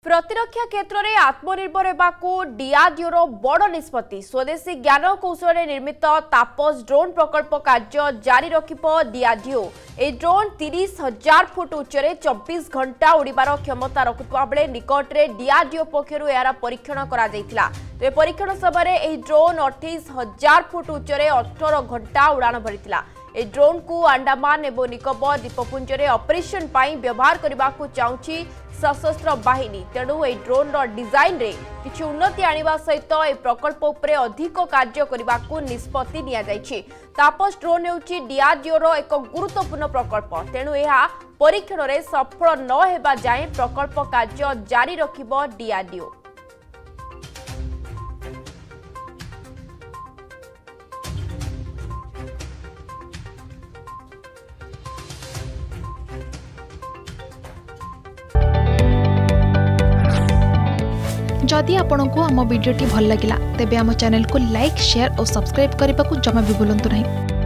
प्रतिरक्षा क्षेत्र में आत्मनिर्भर होगा डीआरडीओर बड़ निष्पत्ति। स्वदेशी ज्ञान कौशल निर्मित तापस ड्रोन प्रकल्प कार्य जारी रखिब डीआरडीओ। ए ड्रोन 30,000 फुट उच्चरे 24 घंटा उड़ार क्षमता रखुवा बेले निकटरे डीआरडीओ पक्षर यार परीक्षण करा जायतिला। तो परीक्षण समय यह ड्रोन 28,000 फुट उच्चरे 18 घंटा उड़ान भरिथिला। ए ड्रोन को अंडमान एवं निकोबर द्वीपपुंज में ऑपरेशन पाई व्यवहार करने को चाहूँगी सशस्त्र बाहिनी। तेणु ए ड्रोन डिजाइन रे किछि उन्नति आनिबा सहित ए प्रकल्प उपरे अधिक कार्य करने को निष्पत्ति निया जायछि। तापस ड्रोन हेउछि डीआरडीओर एक गुरुत्वपूर्ण प्रकल्प। तेणु यह परीक्षण रे सफल न हेबा जाए प्रकल्प कार्य जारी रखिब डीआरडीओ। जदि आपंक आम भिडी भल लगा तेब आम चैनल को लाइक शेयर और सब्सक्राइब करने को जमा भी भूलु नहीं।